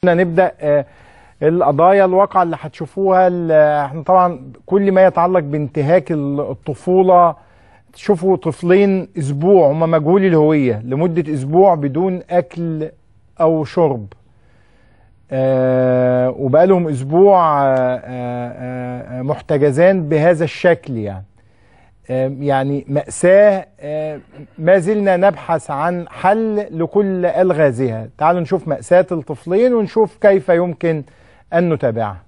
نبدأ القضايا الواقعة اللي هتشوفوها. احنا طبعا كل ما يتعلق بانتهاك الطفولة، تشوفوا طفلين اسبوع هم مجهولي الهوية لمدة اسبوع بدون اكل او شرب، وبقالهم اسبوع محتجزان بهذا الشكل. يعني مأساة. ما زلنا نبحث عن حل لكل ألغازها. تعالوا نشوف مأساة الطفلين ونشوف كيف يمكن أن نتابعها.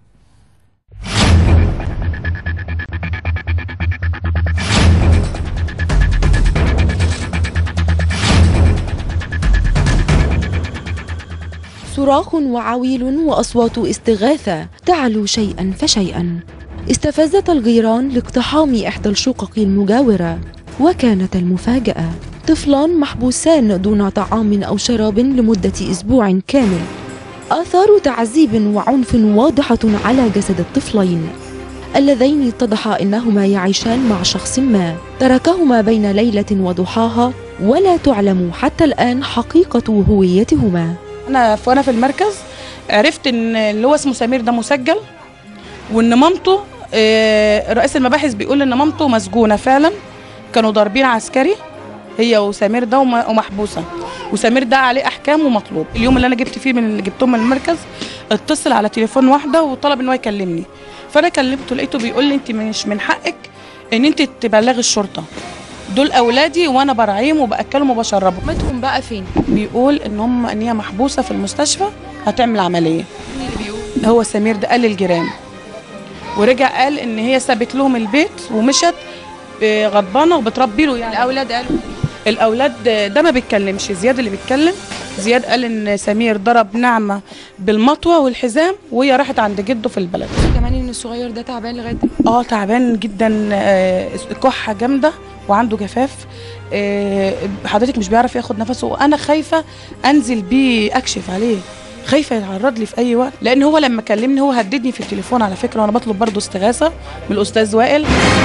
صراخ وعويل وأصوات استغاثة تعلو شيئا فشيئا. استفزت الجيران لاقتحام إحدى الشقق المجاورة، وكانت المفاجأة طفلان محبوسان دون طعام أو شراب لمدة أسبوع كامل. آثار تعذيب وعنف واضحة على جسد الطفلين اللذين اتضح أنهما يعيشان مع شخص ما تركهما بين ليلة وضحاها، ولا تعلم حتى الآن حقيقة هويتهما. وانا في المركز عرفت ان اللي هو اسمه سمير ده مسجل، وان مامته رئيس المباحث بيقول ان مامته مسجونه فعلا، كانوا ضاربين عسكري هي وسمير ده ومحبوسه، وسمير ده عليه احكام ومطلوب. اليوم اللي انا جبتهم من المركز اتصل على تليفون واحده وطلب ان هو يكلمني، فانا كلمته لقيته بيقول لي انت مش من حقك ان انت تبلغي الشرطه، دول اولادي وانا براعيهم وباكلهم وبشربهم. مامتهم بقى فين؟ بيقول ان هي محبوسه في المستشفى هتعمل عمليه. مين اللي بيقول؟ هو سمير ده قال للجيران، ورجع قال ان هي سابت لهم البيت ومشت غضبانه وبتربي له. يعني الاولاد قالوا الاولاد ده ما بيتكلمش، زياد اللي بيتكلم. زياد قال ان سمير ضرب نعمه بالمطوه والحزام وهي راحت عند جده في البلد. كمان ان الصغير ده تعبان لغايه دلوقتي. تعبان جدا، كحه جامده وعنده جفاف. حضرتك مش بيعرف ياخد نفسه، وانا خايفه انزل بيه اكشف عليه، خايفه يتعرض لي في اي وقت، لان هو لما كلمني هو هددني في التليفون على فكره، وانا بطلب برضه استغاثه من الاستاذ وائل.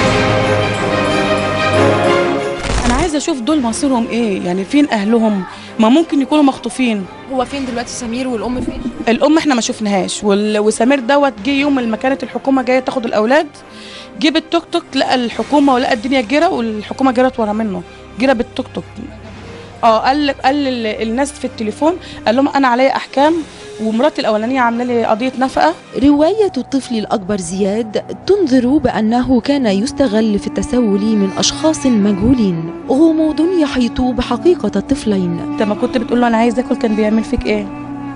انا عايزه اشوف دول مصيرهم ايه، يعني فين اهلهم؟ ما ممكن يكونوا مخطوفين. هو فين دلوقتي سمير والام فين؟ الام احنا ما شفناهاش، وسمير دوت جه يوم ما كانت الحكومه جايه تاخد الاولاد، جه بالتوك توك لقى الحكومه ولقى الدنيا جرى، والحكومه جرت ورا منه، جرى بالتوك توك. قال الناس في التليفون، قال لهم انا عليا احكام ومراتي الاولانيه عامله لي قضيه نفقه. روايه الطفل الاكبر زياد تنذر بانه كان يستغل في التسول من اشخاص مجهولين. غموض يحيط بحقيقه الطفلين. انت ما كنت بتقول له انا عايز اكل كان بيعمل فيك ايه؟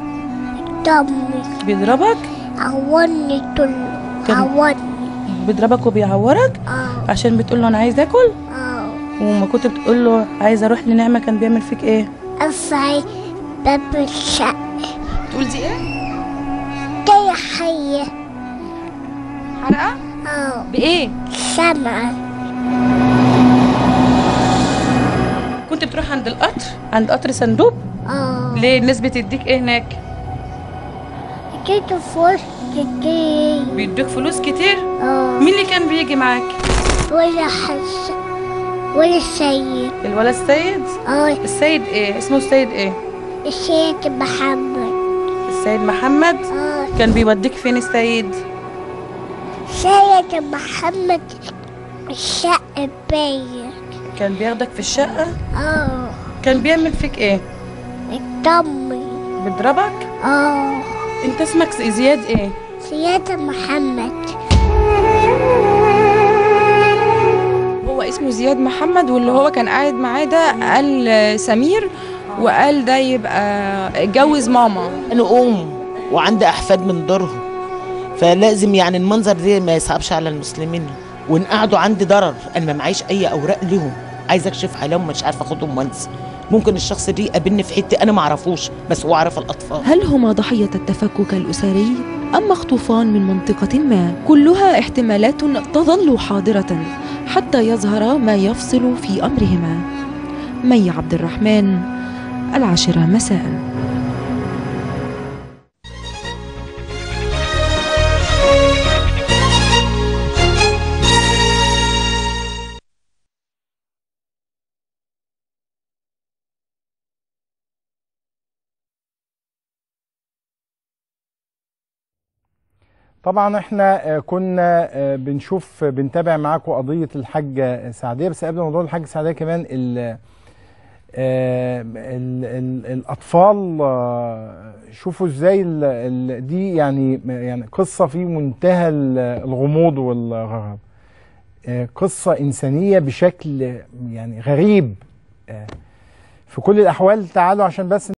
بيضربك؟ عورني عورني. بيضربك وبيعورك؟ عشان بتقول له انا عايز اكل؟ وما كنت بتقول له عايز اروح لنعمه كان بيعمل فيك ايه؟ ارفعي باب الشقه. تقول دي ايه؟ جايه حيه. حرقه؟ بايه؟ شمعه. كنت بتروح عند القطر، عند قطر صندوق؟ ليه الناس بتديك ايه هناك؟ اديته فلوس كتير. بيدوك فلوس كتير؟ مين اللي كان بيجي معاك؟ ولا السيد. الولا السيد؟ السيد ايه؟ اسمه السيد ايه؟ السيد محمد. السيد محمد؟ كان بيوديك فين السيد؟ سيد محمد الشقة باين. كان بياخدك في الشقة؟ كان بيعمل فيك ايه؟ الطمي. بيضربك؟ انت اسمك زياد ايه؟ زياد محمد. هو اسمه زياد محمد، واللي هو كان قاعد معاه ده قال سمير، وقال ده يبقى اتجوز ماما. انا وعندي احفاد من دورهم، فلازم يعني المنظر ده ما يصعبش على المسلمين. وان قعدوا عندي ضرر، انا ما معيش اي اوراق لهم، عايز اكشف عليهم مش عارفه اخدهم وانس. ممكن الشخص دي يقابلني في حته انا ما اعرفوش، بس هو عارف الاطفال. هل هما ضحيه التفكك الاسري ام مخطوفان من منطقه ما؟ كلها احتمالات تظل حاضره حتى يظهر ما يفصل في امرهما. مي عبد الرحمن، 10 مساء. طبعا احنا كنا بنتابع معاكم قضيه الحاجه سعديه، بس قبل موضوع الحاجه سعديه كمان الاطفال شوفوا ازاي دي يعني قصه في منتهى الغموض والغرابه، قصه انسانيه بشكل يعني غريب. في كل الاحوال تعالوا عشان بس